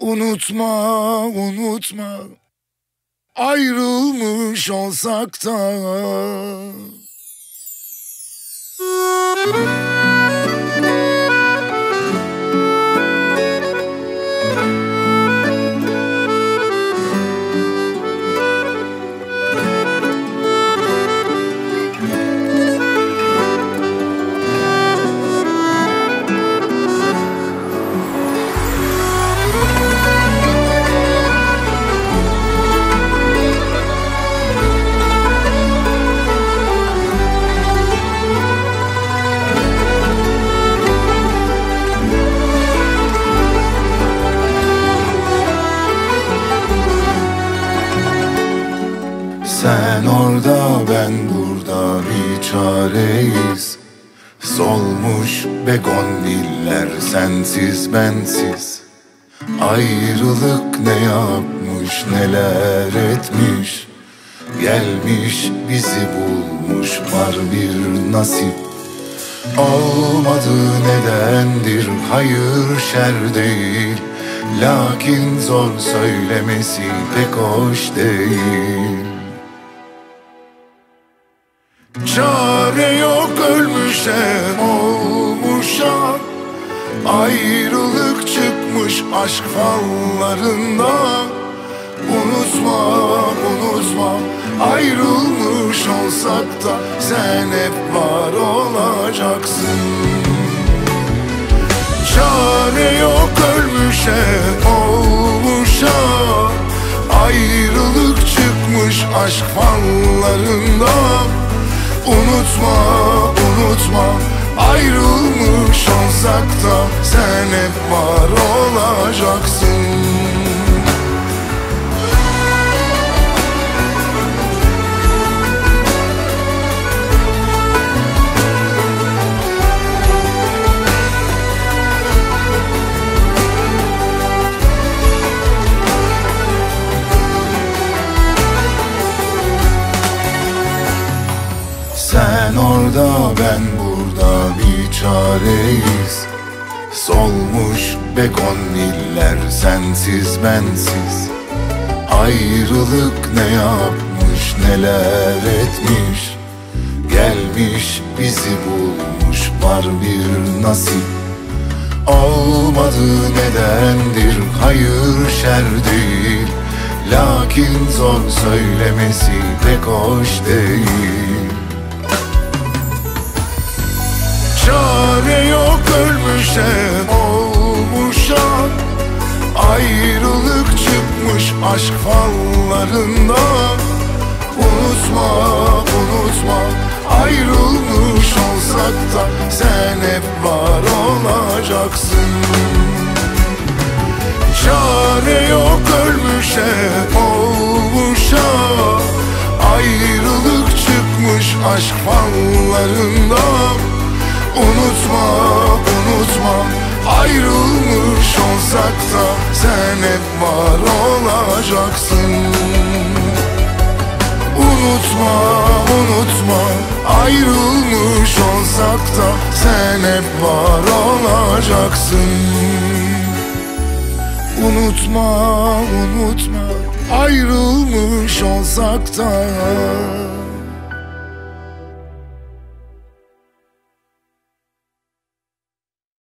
Unutma, unutma, ayrılmış olsak da. Sen orada, ben burada, bir çareyiz. Solmuş begondiller, sensiz bensiz. Ayrılık ne yapmış, neler etmiş. Gelmiş bizi bulmuş, var bir nasip. Olmadı nedendir, hayır şer değil. Lakin zor söylemesi pek hoş değil. Çare yok ölmüşe, olmuşa. Ayrılık çıkmış aşk fallarında. Unutma, unutma, ayrılmış olsak da sen hep var olacaksın. Çare yok ölmüşe, olmuşa. Ayrılık çıkmış aşk fallarında. Unutma, unutma, ayrılmış olsak da sen hep var olacaksın. Sen orada, ben burada, bir çareyiz. Solmuş begondiller, sensiz bensiz. Ayrılık ne yapmış, neler etmiş. Gelmiş bizi bulmuş, var bir nasip. Olmadı nedendir, hayır şer değil. Lakin zor söylemesi pek hoş değil. Çare yok ölmüşe, olmuşa. Ayrılık çıkmış aşk fallarında. Unutma, unutma, ayrılmış olsak da sen hep var olacaksın. Çare yok ölmüşe, olmuşa. Ayrılık çıkmış aşk fallarında. Unutma, unutma, ayrılmış olsak da sen hep var olacaksın. Unutma, unutma, ayrılmış olsak da sen hep var olacaksın. Unutma, unutma, ayrılmış olsak da.